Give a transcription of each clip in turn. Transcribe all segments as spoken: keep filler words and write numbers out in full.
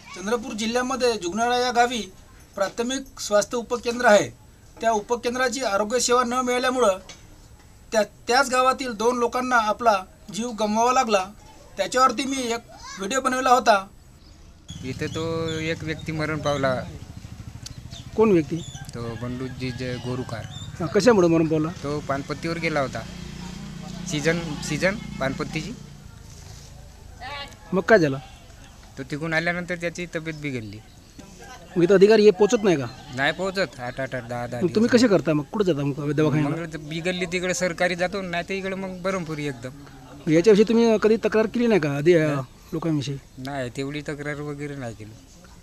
चंद्रपूर जिल्ह्यामध्ये जुगनाळा या गावी प्राथमिक स्वास्थ्य उपकेंद्र आहे। त्या उपकेंद्राची आरोग्य सेवा न मिळाल्यामुळे त्या त्याच गावातील दोन लोकांना आपला जीव गमवावा लागला। त्याच्यावरती मी एक व्हिडिओ बनवला होता। इथे तो एक व्यक्ती मरण पावला। कोण व्यक्ती? तो बंडूजी जे गोरुकार। कशामुळे मरण पावला? तो पानपत्तीवर गेला होता। सीजन सीजन पानपत्तीची। मग काय झालं? तो तिकून आल्यानंतर त्याची तब्येत बिघडली। मग इथं अधिकारी हे पोहोचत नाही का? नाही पोहोचत। आठ आठ आठ दहा दहा मग तुम्ही कसे करता? मग कुठे जाता मग दवाखान्यात? मग बिघडली तिकडे सरकारी जातो, नाही तर इकडे मग बरमपुरी एकदम। याच्याविषयी तुम्ही कधी तक्रार केली नाही का आधी लोकांविषयी? नाही, तेवढी तक्रार वगैरे नाही केली।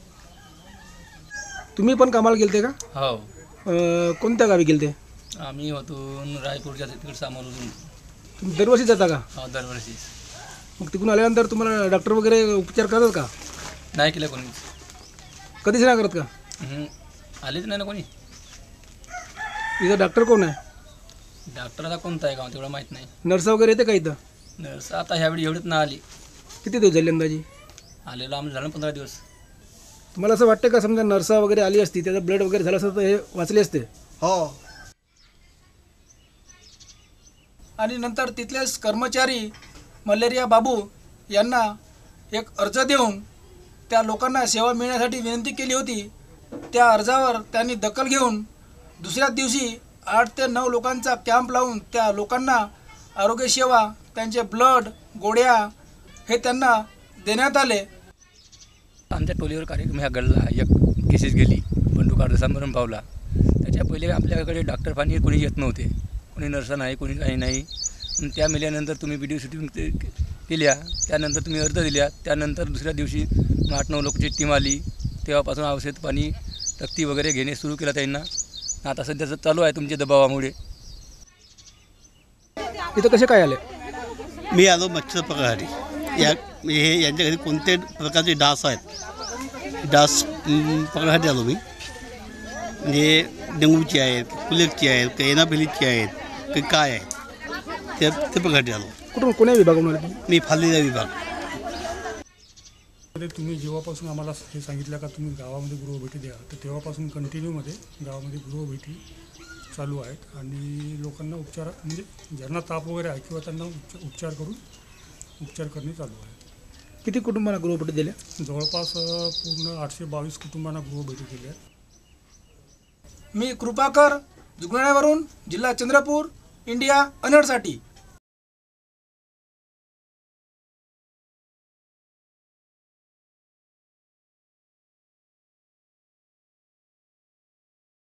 तुम्ही पण कामाला गेलते का? हो। कोणत्या गावी गेलते? आम्ही होतो रायपूरच्या तिकडे सामोरून। तुम्ही दरवर्षी जाता का? हो, दरवर्षी। मग तिकडून आल्यानंतर तुम्हाला डॉक्टर वगैरे उपचार करतात का? नाही केलं कोणी। कधीच नाही करत का? आलेच नाही ना कोणी। इथं डॉक्टर कोण आहे? डॉक्टर आता कोणता आहे का तेवढं माहीत नाही। नर्स वगैरे येते का इथं? नर्स आता ह्यावेळी एवढीच ना आली। किती दिवस झाले अंदाजी? आलेलं आम्ही झालं पंधरा दिवस। तुम्हाला असं वाटतं का समजा नर्सा वगैरे आली असती, त्याचं ब्लड वगैरे झालं असतं तर हे वाचले असते? हो। आणि नंतर तिथलेच कर्मचारी मलेरिया बाबू यांना एक अर्ज देऊन त्या लोकांना सेवा मिळण्यासाठी विनंती केली होती। त्या अर्जावर त्यांनी दखल घेऊन दुसऱ्याच दिवशी आठ ते नऊ लोकांचा कॅम्प लावून त्या लोकांना आरोग्य सेवा, त्यांचे ब्लड, गोळ्या हे त्यांना देण्यात आले। आमच्या टोलीवर कार्यक्रम ह्या घडला। एक केसेस गेली, बंडू जसा मरण पावला। त्याच्या पहिले आपल्याकडे डॉक्टर पाणी कोणी येत नव्हते, कोणी नर्सा नाही, कोणी काही नाही। त्या मेल्यानंतर तुम्ही व्हिडिओ शूटिंग केल्या, त्यानंतर तुम्ही अर्ज दिल्या, त्यानंतर दुसऱ्या दिवशी आठ नऊ लोकांची टीम आली। तेव्हापासून औषध पाणी रक्ती वगैरे घेणे सुरू केलं त्यांना। आता सध्याचं चालू आहे तुमच्या दबावामुळे। इथं कसे काय आले? मी आलो मच्छर पकडासाठी। या हे यांच्या घरी कोणते प्रकारचे डास आहेत, डास पकडासाठी आलो मी। म्हणजे डेंग्यूची आहेत, कुलेकची आहेत, काही एनाफिलीची आहेत, काही काय आहे ते ते पकडासाठी आलो। कुठून कोण्या विभागातून आले तुम्ही? मी फाल्लेला विभाग। तुम्ही जेव्हापासून आम्हाला हे सांगितलं का तुम्ही गावामध्ये गृहभेटी द्या, तर तेव्हापासून कंटिन्यूमध्ये गावामध्ये गृहभेटी चालू आहेत आणि लोकांना उपचार म्हणजे ज्यांना ताप वगैरे आहे किंवा त्यांना उपचार उपचार करून उपचार करणे चालू आहे। किती कुटुंबांना गृहभेटी दिल्या? जवळपास पूर्ण आठशे बावीस कुटुंबांना गृहभेटी दिल्या। मी कृपाकर, जुगनाळ्यावरून, जिल्हा चंद्रपूर, इंडिया अनहर्डसाठी।